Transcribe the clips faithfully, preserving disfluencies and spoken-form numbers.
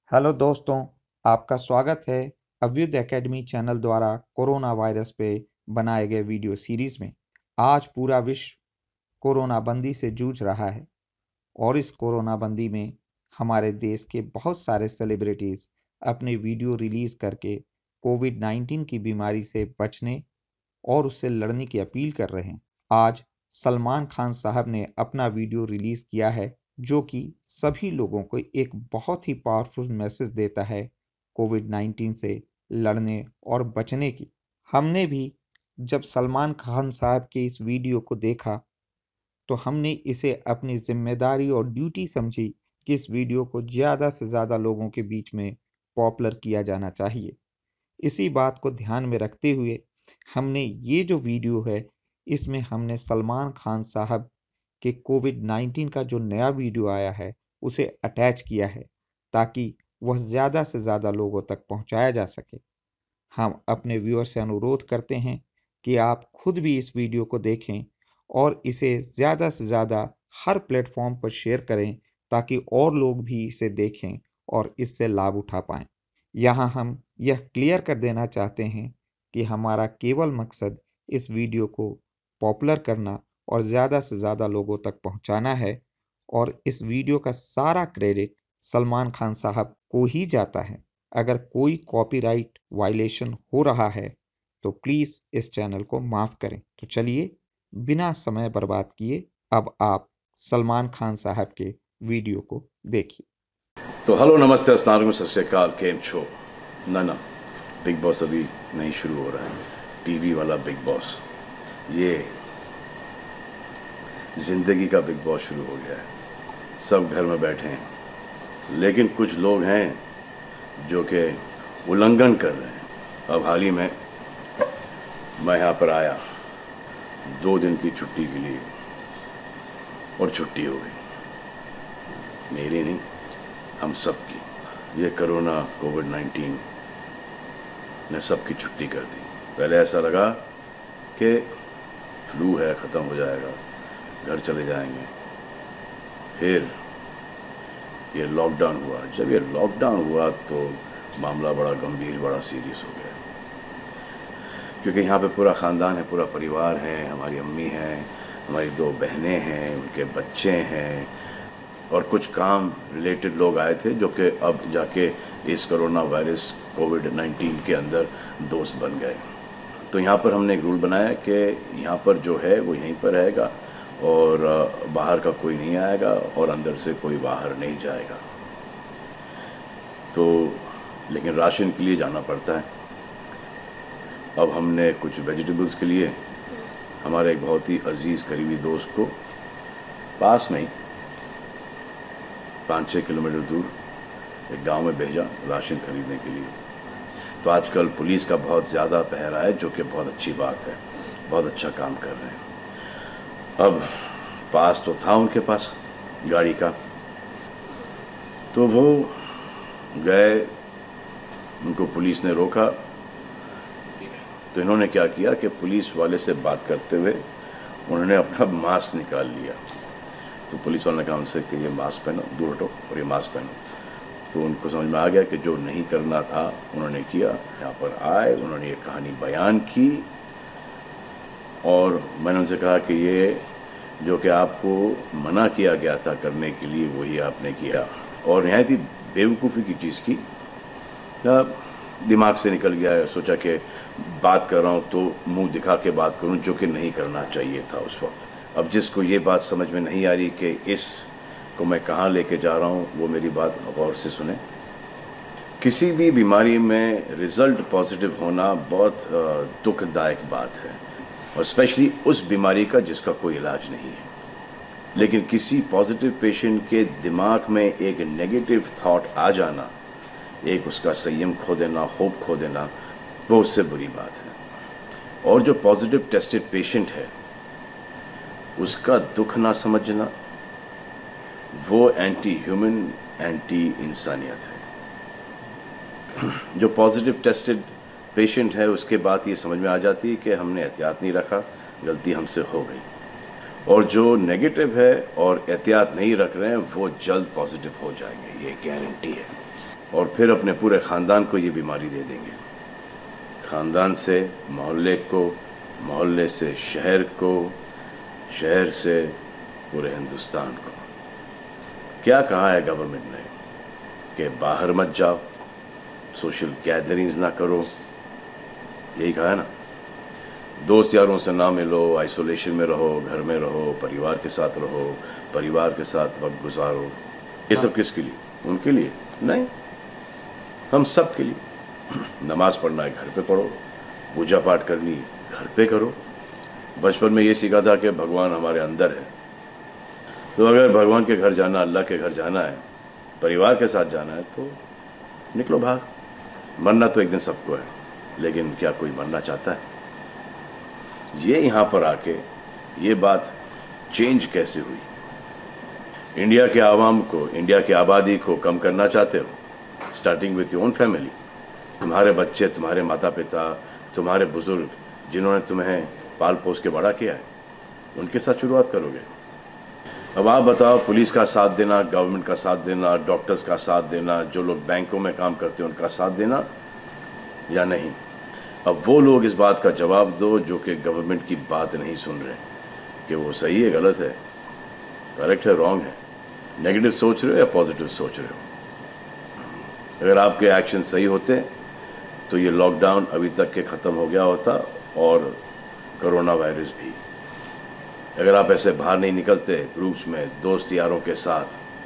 Hello दोस्तों, आपका स्वागत है अव्युद एकेडमी चैनल द्वारा कोरोना वायरस पे बनाए गए वीडियो सीरीज में। आज पूरा विश्व कोरोना बंदी से जूझ रहा है और इस कोरोना बंदी में हमारे देश के बहुत सारे सेलिब्रिटीज अपने वीडियो रिलीज करके कोविड नाइन्टीन की बीमारी से बचने और उससे लड़ने की अपील कर रहे हैं। आज सलमान खान साहब ने अपना वीडियो रिलीज किया है जो कि सभी लोगों को एक बहुत ही पावरफुल मैसेज देता है कोविड नाइन्टीन से लड़ने और बचने की। हमने भी जब सलमान खान साहब के इस वीडियो को देखा तो हमने इसे अपनी जिम्मेदारी और ड्यूटी समझी कि इस वीडियो को ज्यादा से ज्यादा लोगों के बीच में पॉपुलर किया जाना चाहिए। इसी बात को ध्यान में रखते हुए हमने ये जो वीडियो है इसमें हमने सलमान खान साहब के कोविड नाइन्टीन का जो नया वीडियो आया है उसे अटैच किया है ताकि वह ज्यादा से ज्यादा लोगों तक पहुंचाया जा सके। हम अपने व्यूअर से अनुरोध करते हैं कि आप खुद भी इस वीडियो को देखें और इसे ज्यादा से ज्यादा हर प्लेटफॉर्म पर शेयर करें ताकि और लोग भी इसे देखें और इससे लाभ उठा पाएं। यहाँ हम यह क्लियर कर देना चाहते हैं कि हमारा केवल मकसद इस वीडियो को पॉपुलर करना और ज़्यादा से ज़्यादा लोगों तक पहुंचाना है और इस वीडियो का सारा क्रेडिट सलमान खान साहब को ही जाता है। अगर कोई कॉपीराइट वायलेशन हो रहा है तो प्लीज़ इस चैनल को माफ़ करें। तो चलिए बिना समय बर्बाद किए अब आप सलमान खान साहब के वीडियो को देखिए। तो हेलो नमस्ते अस्सलाम वालेकुम सत श्री अकाल केम छो। ना ना बिग बॉस अभी नहीं शुरू हो रहा है। टीवी वाला बिग बॉस, ये जिंदगी का बिग बॉस शुरू हो गया है। सब घर में बैठे हैं लेकिन कुछ लोग हैं जो कि उल्लंघन कर रहे हैं। अब हाल ही में मैं यहाँ पर आया दो दिन की छुट्टी के लिए और छुट्टी हो गई। मेरी नहीं, हम सब की। ये कोरोना कोविड नाइन्टीन ने सबकी छुट्टी कर दी। पहले ऐसा लगा कि फ्लू है, ख़त्म हो जाएगा, घर चले जाएंगे। फिर ये लॉकडाउन हुआ। जब ये लॉकडाउन हुआ तो मामला बड़ा गंभीर, बड़ा सीरियस हो गया, क्योंकि यहाँ पे पूरा ख़ानदान है, पूरा परिवार है। हमारी अम्मी हैं, हमारी दो बहनें हैं, उनके बच्चे हैं और कुछ काम रिलेटेड लोग आए थे जो कि अब जाके इस कोरोना वायरस कोविड नाइन्टीन के अंदर दोस्त बन गए। तो यहाँ पर हमने एक रूल बनाया कि यहाँ पर जो है वो यहीं पर रहेगा और बाहर का कोई नहीं आएगा और अंदर से कोई बाहर नहीं जाएगा। तो लेकिन राशन के लिए जाना पड़ता है। अब हमने कुछ वेजिटेबल्स के लिए हमारे एक बहुत ही अजीज़ करीबी दोस्त को पास में ही पाँच छः किलोमीटर दूर एक गांव में भेजा राशन खरीदने के लिए। तो आजकल पुलिस का बहुत ज़्यादा पहरा है, जो कि बहुत अच्छी बात है, बहुत अच्छा काम कर रहे हैं। अब पास तो था उनके पास गाड़ी का, तो वो गए, उनको पुलिस ने रोका। तो इन्होंने क्या किया कि पुलिस वाले से बात करते हुए उन्होंने अपना मास्क निकाल लिया। तो पुलिस वाले ने कहा उनसे कि ये मास्क पहनो, दूर हटो और ये मास्क पहनो। तो उनको समझ में आ गया कि जो नहीं करना था उन्होंने किया। यहाँ पर आए, उन्होंने ये कहानी बयान की और मैंने उनसे कहा कि ये जो कि आपको मना किया गया था करने के लिए वही आपने किया, और नहायत ही बेवकूफ़ी की चीज़ की। तब दिमाग से निकल गया, सोचा कि बात कर रहा हूँ तो मुंह दिखा के बात करूँ, जो कि नहीं करना चाहिए था उस वक्त। अब जिसको ये बात समझ में नहीं आ रही कि इस को मैं कहाँ लेके जा रहा हूँ, वो मेरी बात गौर से सुने। किसी भी बीमारी में रिजल्ट पॉजिटिव होना बहुत दुखदायक बात है, और स्पेशली उस बीमारी का जिसका कोई इलाज नहीं है। लेकिन किसी पॉजिटिव पेशेंट के दिमाग में एक नेगेटिव थॉट आ जाना, एक उसका संयम खो देना, होप खो देना, वो उससे बुरी बात है। और जो पॉजिटिव टेस्टेड पेशेंट है उसका दुख ना समझना, वो एंटी ह्यूमन, एंटी इंसानियत है। जो पॉजिटिव टेस्टेड पेशेंट है उसके बाद ये समझ में आ जाती है कि हमने एहतियात नहीं रखा, गलती हमसे हो गई। और जो नेगेटिव है और एहतियात नहीं रख रहे हैं वो जल्द पॉजिटिव हो जाएंगे, ये गारंटी है। और फिर अपने पूरे खानदान को ये बीमारी दे देंगे। खानदान से मोहल्ले को, मोहल्ले से शहर को, शहर से पूरे हिंदुस्तान को। क्या कहा है गवर्नमेंट ने कि बाहर मत जाओ, सोशल गैदरिंग्स ना करो, यही कहा है ना। दोस्त यारों से ना मिलो, आइसोलेशन में रहो, घर में रहो, परिवार के साथ रहो, परिवार के साथ वक्त गुजारो। ये सब किसके लिए? उनके लिए नहीं, हम सब के लिए। नमाज पढ़ना है घर पे पढ़ो, पूजा पाठ करनी है घर पे करो। बचपन में ये सीखा था कि भगवान हमारे अंदर है, तो अगर भगवान के घर जाना, अल्लाह के घर जाना है, परिवार के साथ जाना है तो निकलो बाहर। मरना तो एक दिन सबको है, लेकिन क्या कोई मरना चाहता है? ये यहां पर आके ये बात चेंज कैसे हुई? इंडिया के आवाम को, इंडिया की आबादी को कम करना चाहते हो, starting with your own family. तुम्हारे बच्चे, तुम्हारे माता पिता, तुम्हारे बुजुर्ग जिन्होंने तुम्हें पाल पोस के बड़ा किया है, उनके साथ शुरुआत करोगे। अब आप बताओ, पुलिस का साथ देना, गवर्नमेंट का साथ देना, डॉक्टर्स का साथ देना, जो लोग बैंकों में काम करते हैं उनका साथ देना या नहीं? अब वो लोग इस बात का जवाब दो जो कि गवर्नमेंट की बात नहीं सुन रहे कि वो सही है, गलत है, करेक्ट है, रॉन्ग है, नेगेटिव सोच रहे हो या पॉजिटिव सोच रहे हो। अगर आपके एक्शन सही होते तो ये लॉकडाउन अभी तक के ख़त्म हो गया होता, और कोरोना वायरस भी। अगर आप ऐसे बाहर नहीं निकलते ग्रुप्स में, दोस्त यारों के साथ,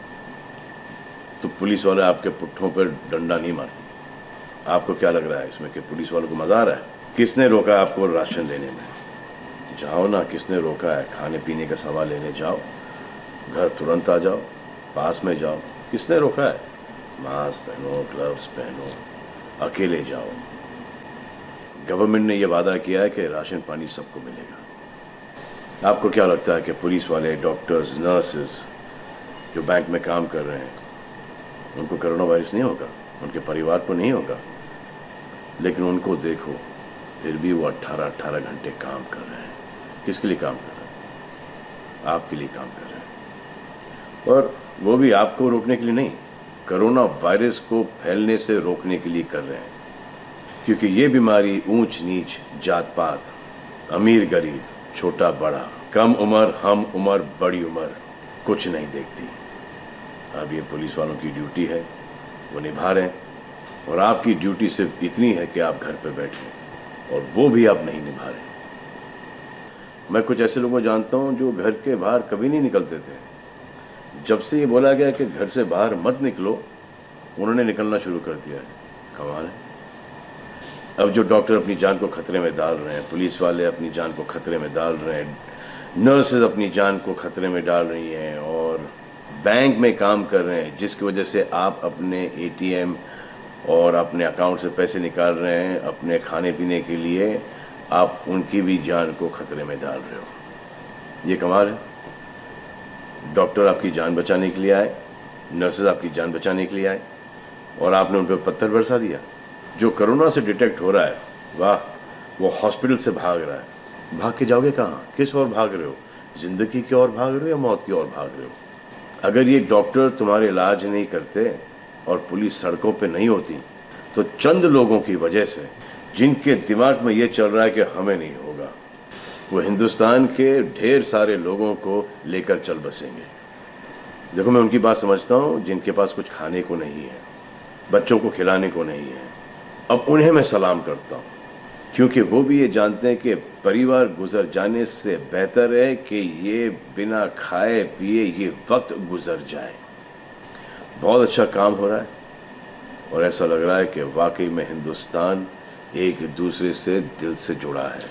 तो पुलिस वाले आपके पुट्ठों पर डंडा नहीं मारते। आपको क्या लग रहा है इसमें कि पुलिस वालों को मजा आ रहा है? किसने रोका आपको राशन लेने में? जाओ ना, किसने रोका है? खाने पीने का सामान लेने जाओ, घर तुरंत आ जाओ, पास में जाओ, किसने रोका है? मास्क पहनो, ग्लव्स पहनो, अकेले जाओ। गवर्नमेंट ने यह वादा किया है कि राशन पानी सबको मिलेगा। आपको क्या लगता है कि पुलिस वाले, डॉक्टर्स, नर्सेस जो बैंक में काम कर रहे हैं, उनको कोरोना वायरस नहीं होगा? उनके परिवार को नहीं होगा? लेकिन उनको देखो, फिर भी वो अट्ठारह अट्ठारह घंटे काम कर रहे हैं। किसके लिए काम कर रहे हैं? आपके लिए काम कर रहे हैं। और वो भी आपको रोकने के लिए नहीं, कोरोना वायरस को फैलने से रोकने के लिए कर रहे हैं। क्योंकि ये बीमारी ऊंच नीच, जात पात, अमीर गरीब, छोटा बड़ा, कम उम्र, हम उम्र, बड़ी उम्र कुछ नहीं देखती। अब ये पुलिस वालों की ड्यूटी है, वो निभा रहे हैं, और आपकी ड्यूटी सिर्फ इतनी है कि आप घर पे बैठे, और वो भी आप नहीं निभा रहे। मैं कुछ ऐसे लोगों को जानता हूं जो घर के बाहर कभी नहीं निकलते थे। जब से ये बोला गया कि घर से बाहर मत निकलो, उन्होंने निकलना शुरू कर दिया है। कमाल है। अब जो डॉक्टर अपनी जान को खतरे में डाल रहे हैं, पुलिस वाले अपनी जान को खतरे में डाल रहे हैं, नर्सेज अपनी जान को खतरे में डाल रही हैं, और बैंक में काम कर रहे हैं, जिसकी वजह से आप अपने एटीएम और अपने अकाउंट से पैसे निकाल रहे हैं अपने खाने पीने के लिए, आप उनकी भी जान को खतरे में डाल रहे हो। ये कमाल है। डॉक्टर आपकी जान बचाने के लिए आए, नर्सेज आपकी जान बचाने के लिए आए, और आपने उन पर पत्थर बरसा दिया। जो कोरोना से डिटेक्ट हो रहा है, वाह, वो हॉस्पिटल से भाग रहा है। भाग के जाओगे कहाँ? किस ओर भाग रहे हो? जिंदगी की ओर भाग रहे हो या मौत की ओर भाग रहे हो? अगर ये डॉक्टर तुम्हारे इलाज नहीं करते और पुलिस सड़कों पे नहीं होती, तो चंद लोगों की वजह से, जिनके दिमाग में ये चल रहा है कि हमें नहीं होगा, वो हिंदुस्तान के ढेर सारे लोगों को लेकर चल बसेंगे। देखो, मैं उनकी बात समझता हूँ जिनके पास कुछ खाने को नहीं है, बच्चों को खिलाने को नहीं है। अब उन्हें मैं सलाम करता हूँ, क्योंकि वो भी ये जानते हैं कि परिवार गुजर जाने से बेहतर है कि ये बिना खाए पिए ये वक्त गुजर जाए। बहुत अच्छा काम हो रहा है, और ऐसा लग रहा है कि वाकई में हिंदुस्तान एक दूसरे से दिल से जुड़ा है।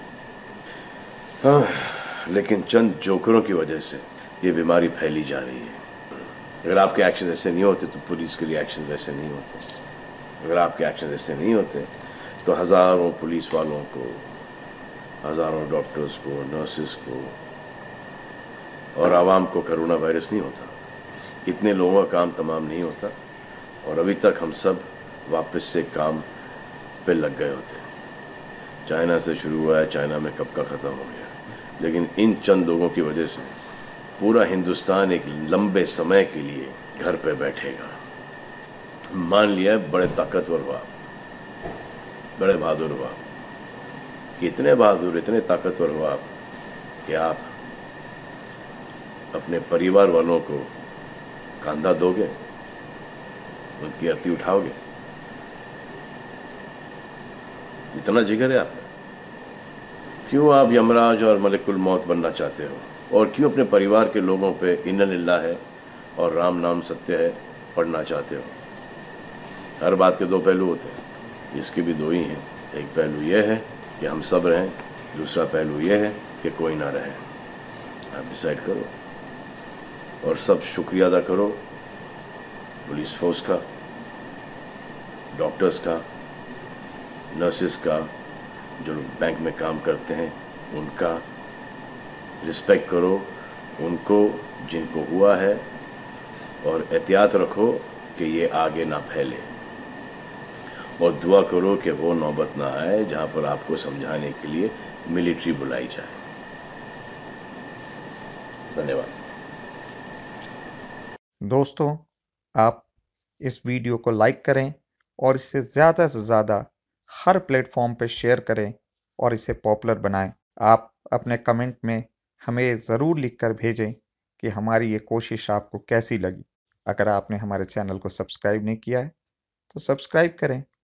हाँ, लेकिन चंद जोकरों की वजह से ये बीमारी फैली जा रही है। अगर आपके एक्शन ऐसे नहीं होते तो पुलिस के लिए एक्शन वैसे नहीं होते। अगर आपके एक्शन ऐसे नहीं होते तो हजारों पुलिस वालों को, हजारों डॉक्टर्स को, नर्सेस को और आवाम को कोरोना वायरस नहीं होता। इतने लोगों का काम तमाम नहीं होता, और अभी तक हम सब वापस से काम पे लग गए होते। चाइना से शुरू हुआ है, चाइना में कब का ख़त्म हो गया। लेकिन इन चंद लोगों की वजह से पूरा हिंदुस्तान एक लंबे समय के लिए घर पे बैठेगा। मान लिया है बड़े ताकतवर हो आप, बड़े बहादुर हो आप। कितने बहादुर, इतने ताकतवर हो आप कि आप अपने परिवार वालों को कंधा दोगे, उनकी अर्थी उठाओगे। इतना जिगर है आप। क्यों आप यमराज और मलिकुल मौत बनना चाहते हो? और क्यों अपने परिवार के लोगों पे इन्ना लिल्लाह है और राम नाम सत्य है पढ़ना चाहते हो? हर बात के दो पहलू होते हैं, इसके भी दो ही हैं। एक पहलू यह है कि हम सब रहें, दूसरा पहलू यह है कि कोई ना रहे। आप डिसाइड करो और सब शुक्रिया अदा करो पुलिस फोर्स का, डॉक्टर्स का, नर्सेस का, जो लोग बैंक में काम करते हैं उनका। रिस्पेक्ट करो उनको जिनको हुआ है, और एहतियात रखो कि ये आगे ना फैले, और दुआ करो कि वो नौबत ना आए जहां पर आपको समझाने के लिए मिलिट्री बुलाई जाए। धन्यवाद। दोस्तों, आप इस वीडियो को लाइक करें और इसे ज़्यादा से ज़्यादा हर प्लेटफॉर्म पे शेयर करें और इसे पॉपुलर बनाएं। आप अपने कमेंट में हमें ज़रूर लिखकर भेजें कि हमारी ये कोशिश आपको कैसी लगी। अगर आपने हमारे चैनल को सब्सक्राइब नहीं किया है तो सब्सक्राइब करें।